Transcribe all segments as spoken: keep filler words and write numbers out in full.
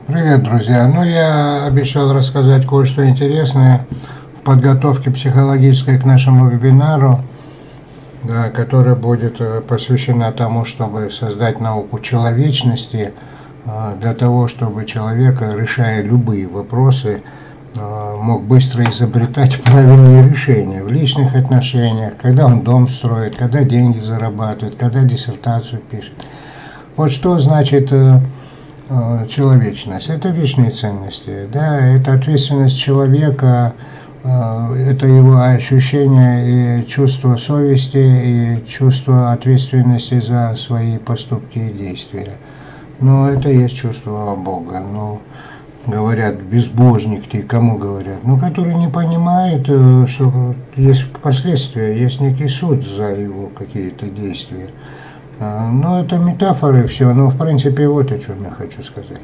Привет, друзья! Ну, я обещал рассказать кое-что интересное в подготовке психологической к нашему вебинару, да, которая будет посвящена тому, чтобы создать науку человечности, для того, чтобы человек, решая любые вопросы, мог быстро изобретать правильные решения в личных отношениях, когда он дом строит, когда деньги зарабатывает, когда диссертацию пишет. Вот что значит человечность. Это вечные ценности, да, это ответственность человека, это его ощущение и чувство совести, и чувство ответственности за свои поступки и действия. Но это и есть чувство Бога. Ну, говорят, безбожник ты, кому говорят? Ну, который не понимает, что есть последствия, есть некий суд за его какие-то действия. Ну, это метафоры все, но в принципе вот о чем я хочу сказать.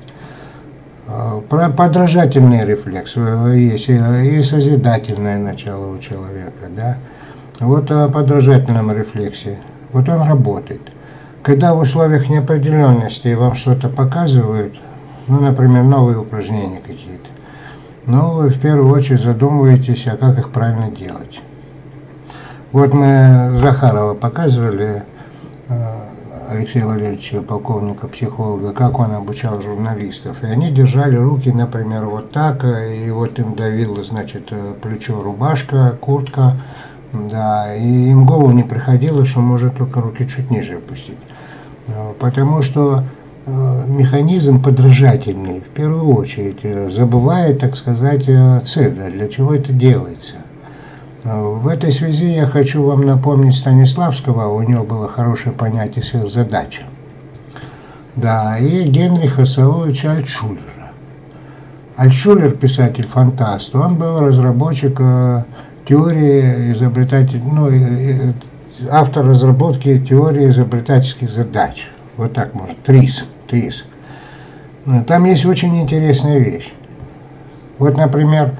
Про подражательный рефлекс есть и созидательное начало у человека, да. Вот о подражательном рефлексе. Вот он работает. Когда в условиях неопределенности вам что-то показывают, ну, например, новые упражнения какие-то, ну, вы в первую очередь задумываетесь, а как их правильно делать. Вот мы Захарова показывали, Алексея Валерьевича, полковника, психолога, как он обучал журналистов. И они держали руки, например, вот так, и вот им давило, значит, плечо, рубашка, куртка, да, и им в голову не приходило, что может только руки чуть ниже опустить. Потому что механизм подражательный, в первую очередь, забывает, так сказать, цель, для чего это делается. В этой связи я хочу вам напомнить Станиславского, у него было хорошее понятие сверхзадача. Да, и Генриха Сауловича Альтшулера. Альтшулер, писатель-фантаст, он был разработчик э, теории изобретатель, ну, э, автор разработки теории изобретательских задач. Вот так может, ТРИЗ, ТРИЗ. Там есть очень интересная вещь. Вот, например,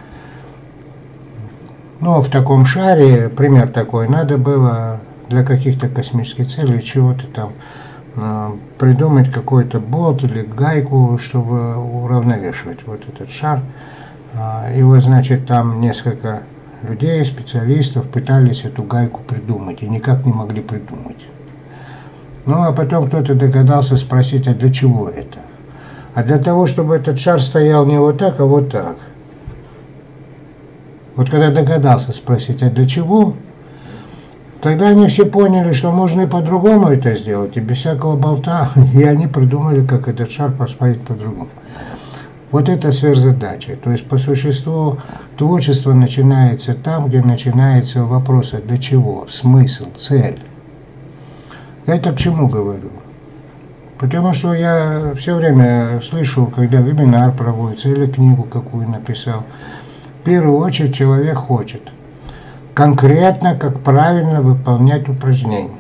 ну, в таком шаре, пример такой, надо было для каких-то космических целей чего-то там э, придумать какой-то болт или гайку, чтобы уравновешивать вот этот шар. Э, и вот, значит, там несколько людей, специалистов пытались эту гайку придумать и никак не могли придумать. Ну, а потом кто-то догадался спросить, а для чего это? А для того, чтобы этот шар стоял не вот так, а вот так. Вот когда догадался спросить, а для чего, тогда они все поняли, что можно и по-другому это сделать, и без всякого болта, и они придумали, как этот шар поставить по-другому. Вот это сверхзадача. То есть, по существу, творчество начинается там, где начинается вопрос, а для чего, смысл, цель. Я это к чему говорю? Потому что я все время слышу, когда вебинар проводится или книгу какую написал, в первую очередь человек хочет конкретно, как правильно выполнять упражнения.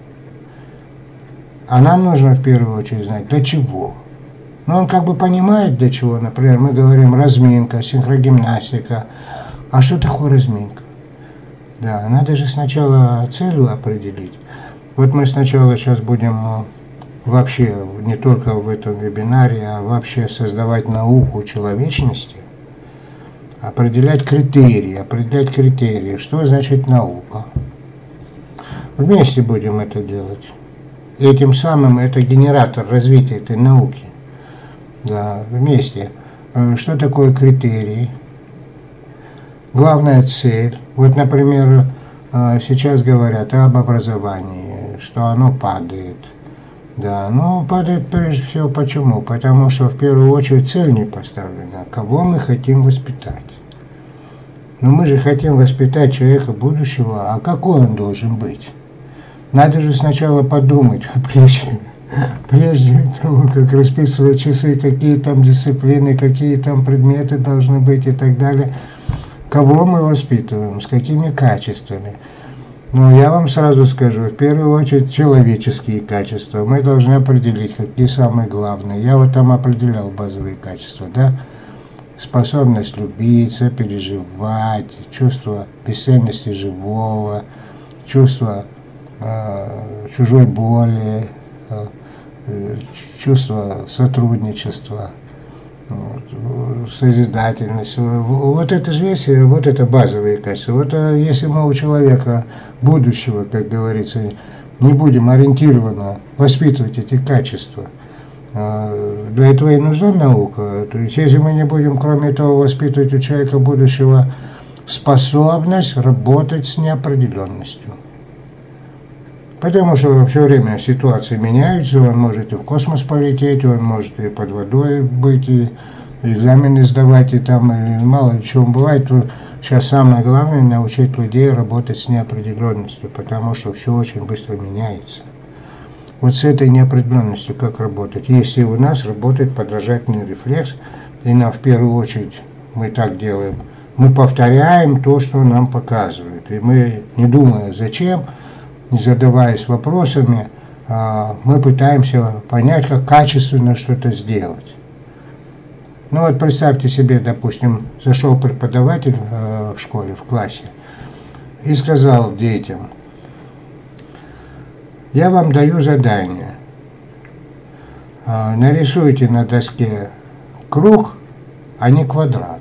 А нам нужно в первую очередь знать, для чего. Но он как бы понимает, для чего. Например, мы говорим разминка, синхрогимнастика. А что такое разминка? Да, надо же сначала цель определить. Вот мы сначала сейчас будем вообще, не только в этом вебинаре, а вообще создавать науку человечности. Определять критерии, определять критерии, что значит наука. Вместе будем это делать. И этим самым это генератор развития этой науки. Да, вместе. Что такое критерии? Главная цель. Вот, например, сейчас говорят об образовании, что оно падает. Да, но падает прежде всего почему? Потому что в первую очередь цель не поставлена. Кого мы хотим воспитать? Но мы же хотим воспитать человека будущего, а какой он должен быть? Надо же сначала подумать, прежде, прежде того, как расписывать часы, какие там дисциплины, какие там предметы должны быть и так далее. Кого мы воспитываем, с какими качествами? Ну, я вам сразу скажу, в первую очередь человеческие качества. Мы должны определить, какие самые главные. Я вот там определял базовые качества, да? Способность любить, сопереживать, чувство бесценности живого, чувство э, чужой боли, э, чувство сотрудничества, вот, созидательность. Вот это же есть, вот это базовые качества. Вот если мы у человека будущего, как говорится, не будем ориентированно воспитывать эти качества, для этого и нужна наука. То есть если мы не будем, кроме того, воспитывать у человека будущего способность работать с неопределенностью. Потому что все время ситуации меняются, он может и в космос полететь, он может и под водой быть, и экзамены сдавать, и там, или мало ли чего бывает. Сейчас самое главное научить людей работать с неопределенностью, потому что все очень быстро меняется. Вот с этой неопределенностью как работать? Если у нас работает подражательный рефлекс, и нам в первую очередь мы так делаем, мы повторяем то, что нам показывают, и мы, не думая зачем, не задаваясь вопросами, мы пытаемся понять, как качественно что-то сделать. Ну вот представьте себе, допустим, зашел преподаватель в школе, в классе, и сказал детям: я вам даю задание, нарисуйте на доске круг, а не квадрат,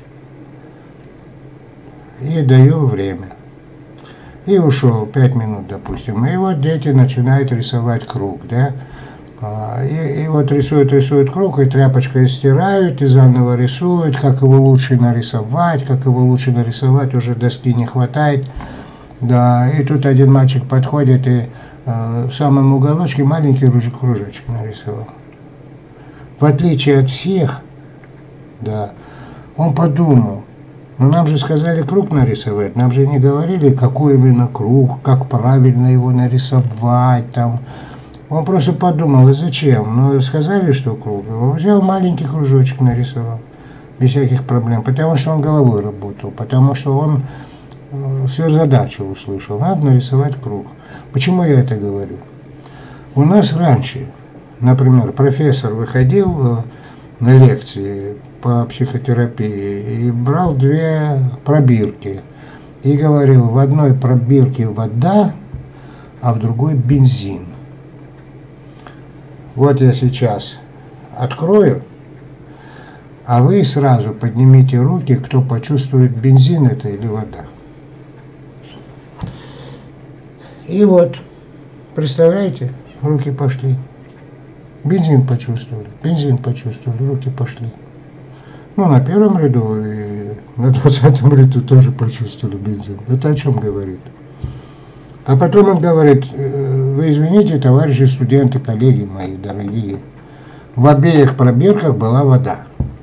и даю время. И ушел пять минут, допустим. И вот дети начинают рисовать круг, да. И, и вот рисуют, рисуют круг, и тряпочкой стирают, и заново рисуют, как его лучше нарисовать, как его лучше нарисовать, уже доски не хватает. Да, и тут один мальчик подходит и э, в самом уголочке маленький кружочек нарисовал. В отличие от всех, да, он подумал, ну нам же сказали круг нарисовать, нам же не говорили, какой именно круг, как правильно его нарисовать там. Он просто подумал, а зачем? Ну сказали, что круг. Он взял маленький кружочек, нарисовал, без всяких проблем, потому что он головой работал, потому что он э, сверхзадачу услышал, надо нарисовать круг. Почему я это говорю? У нас раньше, например, профессор выходил э, на лекции по психотерапии и брал две пробирки и говорил, в одной пробирке вода, а в другой бензин. Вот я сейчас открою, а вы сразу поднимите руки, кто почувствует, бензин это или вода. И вот, представляете, руки пошли. Бензин почувствовали, бензин почувствовали, руки пошли. Ну, на первом ряду и на двадцатом ряду тоже почувствовали бензин. Это о чем говорит? А потом он говорит, вы извините, товарищи студенты, коллеги мои дорогие, в обеих пробирках была вода.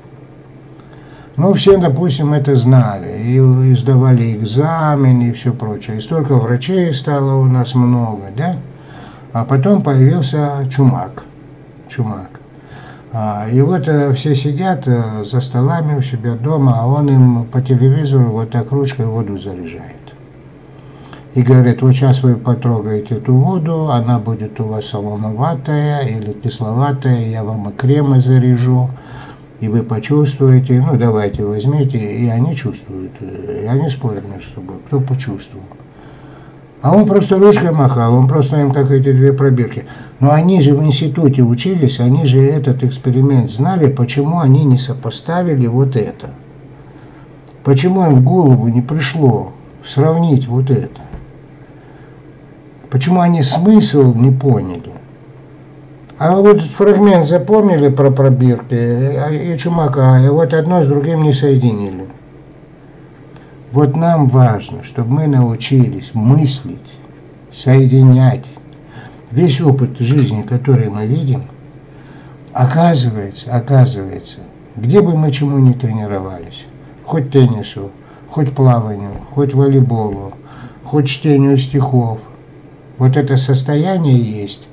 Ну, все, допустим, это знали, и, и сдавали экзамены и все прочее. И столько врачей стало у нас много, да? А потом появился Чумак. Чумак. А, и вот а, все сидят а, за столами у себя дома, а он им по телевизору вот так ручкой воду заряжает. И говорит, вот сейчас вы потрогаете эту воду, она будет у вас солоноватая или кисловатая, я вам и крема заряжу, и вы почувствуете, ну давайте возьмите, и они чувствуют, и они спорят между собой, кто почувствовал. А он просто ручкой махал, он просто им как эти две пробирки. Но они же в институте учились, они же этот эксперимент знали, почему они не сопоставили вот это. Почему им в голову не пришло сравнить вот это. Почему они смысл не поняли? А вот этот фрагмент запомнили про пробирки и Чумака, и вот одно с другим не соединили. Вот нам важно, чтобы мы научились мыслить, соединять. Весь опыт жизни, который мы видим, оказывается, оказывается, где бы мы чему ни тренировались, хоть теннису, хоть плаванию, хоть волейболу, хоть чтению стихов, вот это состояние есть,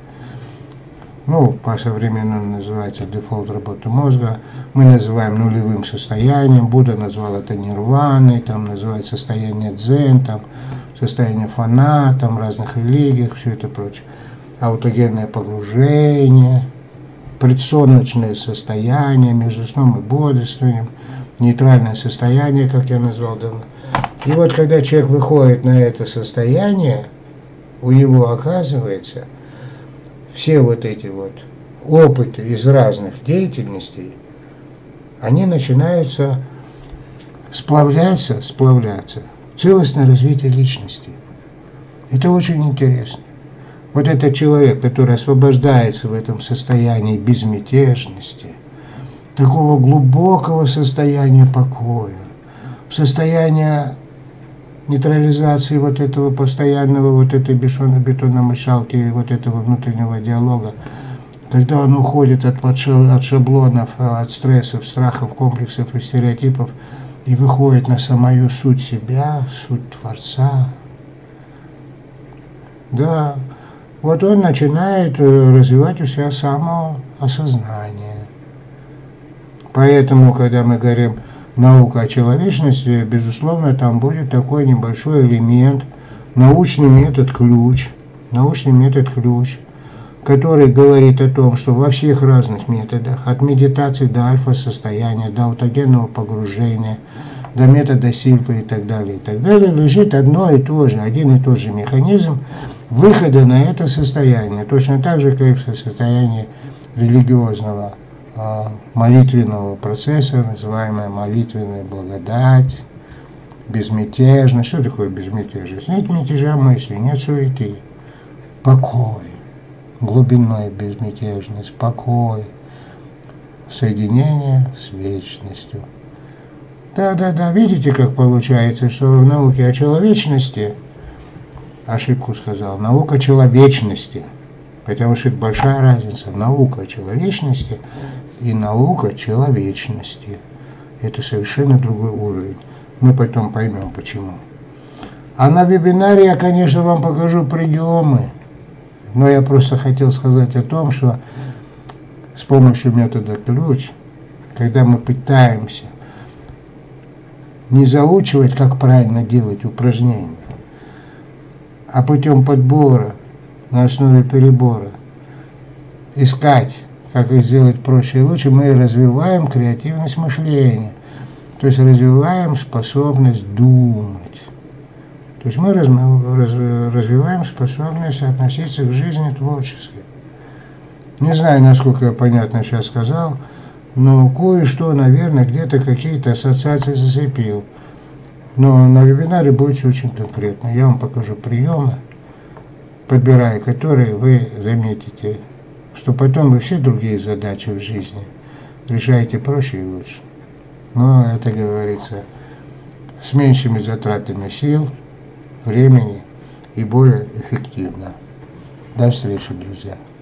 ну, по-современному называется дефолт работы мозга, мы называем нулевым состоянием, Будда назвал это нирваной, там называют состояние дзен, там состояние фана, там в разных религиях, все это прочее. Аутогенное погружение, предсоночное состояние, между сном и бодрствованием, нейтральное состояние, как я назвал давно. И вот когда человек выходит на это состояние, у него оказывается все вот эти вот опыты из разных деятельностей они начинаются сплавляться, сплавляться. Целостное развитие личности. Это очень интересно. Вот этот человек, который освобождается в этом состоянии безмятежности, такого глубокого состояния покоя, состояния нейтрализации вот этого постоянного, вот этой бетономешалки, вот этого внутреннего диалога, когда он уходит от, от шаблонов, от стрессов, страхов, комплексов и стереотипов и выходит на самую суть себя, суть Творца. Да, вот он начинает развивать у себя самоосознание. Поэтому, когда мы говорим наука о человечности, безусловно, там будет такой небольшой элемент, научный метод ключ, научный метод ключ, который говорит о том, что во всех разных методах, от медитации до альфа-состояния, до аутогенного погружения, до метода Сильвы и так далее, и так далее, лежит одно и то же, один и тот же механизм выхода на это состояние, точно так же, как и в состоянии религиозного молитвенного процесса, называемая молитвенная благодать, безмятежность. Что такое безмятежность? Нет мятежа мысли, нет суеты, покой, глубинная безмятежность, покой, соединение с вечностью. Да-да-да, видите, как получается, что в науке о человечности, ошибку сказал, наука человечности, потому что это большая разница, наука о человечности и наука человечности. Это совершенно другой уровень. Мы потом поймем, почему. А на вебинаре я, конечно, вам покажу приемы, но я просто хотел сказать о том, что с помощью метода ключ, когда мы пытаемся не заучивать, как правильно делать упражнения, а путем подбора, на основе перебора, искать, как их сделать проще и лучше, мы развиваем креативность мышления, то есть развиваем способность думать. То есть мы раз, раз, развиваем способность относиться к жизни творчески. Не знаю, насколько я понятно сейчас сказал, но кое-что, наверное, где-то какие-то ассоциации зацепил. Но на вебинаре будет все очень конкретно. Я вам покажу приемы, подбирая которые, вы заметите, что потом вы все другие задачи в жизни решаете проще и лучше. Но это, говорится, с меньшими затратами сил, времени и более эффективно. До встречи, друзья.